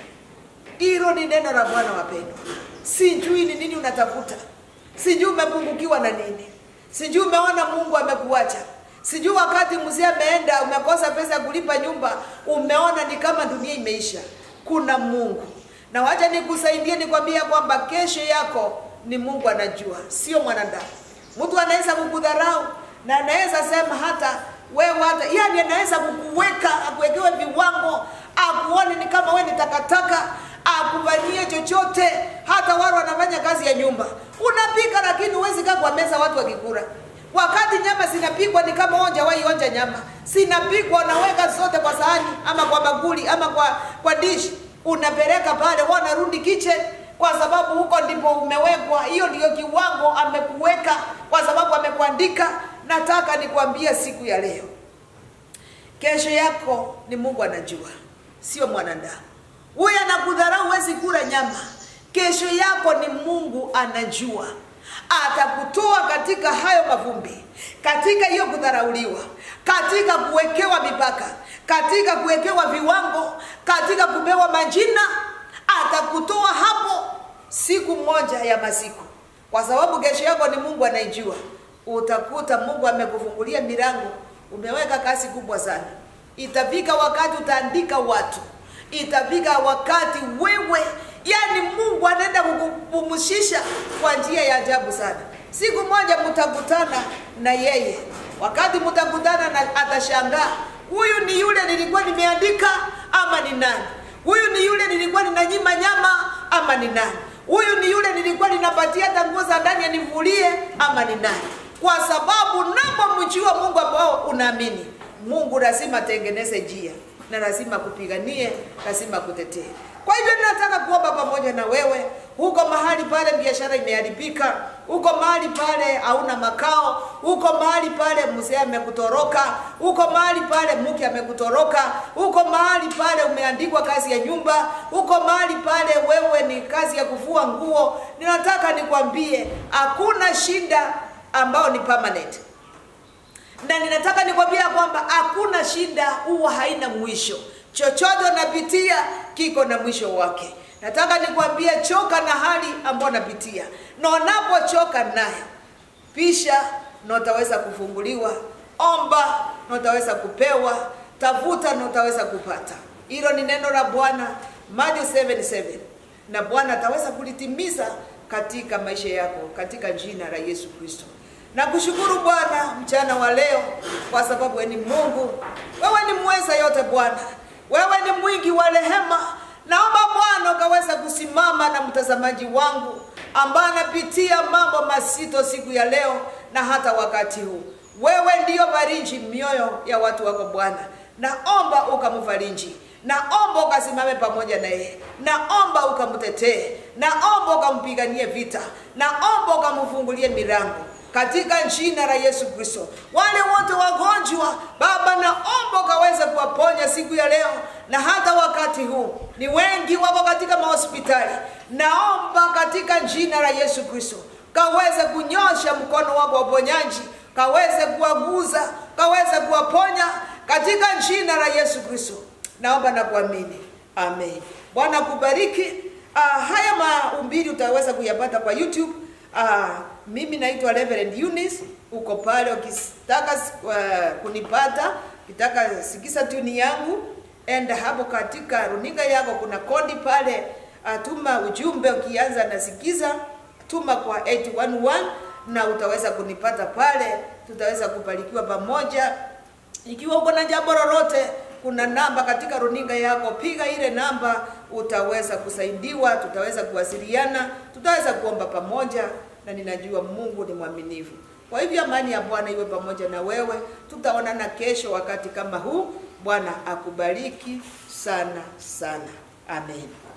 Speaker 1: Hilo ni neno la Bwana wapendwa. Sijui ni nini unatafuta. Sijui umepungukiwa na nini. Sijui umeona Mungu amekuacha. Sijui wakati mzee ameenda umekosa pesa kulipa nyumba, umeona ni kama dunia imeisha. Kuna Mungu. Na wacha nikusaidie nikwambia kwamba kesho yako ni Mungu anajua, sio mwanadamu. Mtu anaweza kukudharau na anaweza sema hata wewe hata yani anaweza kukuweka, akuwekewe viwango, akuone ni kama wewe ni takataka, akufanyie chochote. Hata wale wanafanya kazi ya nyumba, unapika lakini huwezi kaa kwa meza watu wakikula. Wakati nyama zinapikwa ni kama onja wai onja nyama. Sinapikwa unaweka zote kwa sahani ama kwa bakuli ama kwa kwa dish, unapeleka pale, wanarudi kitchen, kwa sababu huko ndipo umewekwa. Hiyo ndio kiwango amekuweka, kwa sababu amekuandika. Nataka nikwambie siku ya leo, kesho yako ni Mungu anajua, sio mwanadamu. Wewe anakudharau huwezi kula nyama, kesho yako ni Mungu anajua. Atakutoa katika hayo mavumbi, katika hiyo kudharauliwa, katika kuwekewa mipaka, katika kuwekewa viwango, katika kupewa majina. Atakutoa hapo siku moja ya masiku, kwa sababu kesho yako ni Mungu anaijua. Utakuta Mungu amekufungulia milango, umeweka kazi kubwa sana. Itafika wakati utaandika watu, itafika wakati wewe, yani Mungu anaenda kumpumzisha kwa njia ya ajabu sana. Siku moja mtakutana na yeye. Wakati mtakutana na atashangaa, huyu ni yule nilikuwa nimeandika ama ni nani? Huyu ni yule nilikuwa ninanyima nyama ama ni nani? Huyu ni yule nilikuwa ninapatia tanguo za ndani anivulie ama ni nani? Kwa sababu unapomjua Mungu ambao unaamini, Mungu lazima tengeneze njia na lazima kupiganie, lazima kutetea. Kwa hivyo ninataka kuomba pamoja na wewe. Huko mahali pale biashara imeharibika, huko mahali pale hauna makao, huko mahali pale mzee amekutoroka, huko mahali pale mke amekutoroka, huko mahali pale umeandikwa kazi ya nyumba, huko mahali pale wewe ni kazi ya kufua nguo, ninataka nikwambie hakuna shida ambao ni permanent. Na ninataka nikwambia kwamba hakuna shida huwa haina mwisho. Chochote unapitia kiko na mwisho wake. Nataka nikwambie, choka na hali ambayo unapitia. Na unapochoka nayo, pisha na utaweza kufunguliwa, omba na utaweza kupewa, tafuta na utaweza kupata. Hilo ni neno la Bwana, Mathayo saba saba. Na Bwana ataweza kulitimiza katika maisha yako katika jina la Yesu Kristo. Na kushukuru Bwana mchana wa leo kwa sababu wewe ni Mungu. Wewe ni mweza yote Bwana. Wewe ni mwingi wa rehema. Naomba Bwana ukaweza kusimama na mtazamaji wangu ambaye anapitia mambo mazito siku ya leo na hata wakati huu. Wewe ndio fariji mioyo ya watu wako Bwana. Naomba ukamfariji. Naomba ukasimame pamoja na yeye. Naomba ukamtetee. Naomba ukampiganie vita. Naomba ukamfungulie milango katika jina la Yesu Kristo. Wale wote wagonjwa Baba, naomba ukaweze kuwaponya siku ya leo na hata wakati huu. Ni wengi wako katika mahospitali. Naomba katika jina la Yesu Kristo kaweze kunyosha mkono wako wa uponyaji, kaweze kuwaguza, kaweze kuwaponya katika jina la Yesu Kristo. Naomba na kuamini. Amen. Bwana kubariki. Uh, haya mahubiri utaweza kuyapata kwa YouTube. Uh, mimi naitwa Reverend Eunice. Uko pale ukitaka uh, kunipata, ukitaka sikiza tuni yangu, enda hapo katika runinga yako kuna kodi pale. Uh, tuma ujumbe ukianza na sikiza, tuma kwa eight one one na utaweza kunipata pale. Tutaweza kubarikiwa pamoja. Ikiwa uko na jambo lolote, kuna namba katika runinga yako, piga ile namba, utaweza kusaidiwa, tutaweza kuwasiliana, tutaweza kuomba pamoja, na ninajua Mungu ni mwaminifu. Kwa hivyo amani ya Bwana iwe pamoja na wewe. Tutaonana kesho wakati kama huu. Bwana akubariki sana sana. Amen.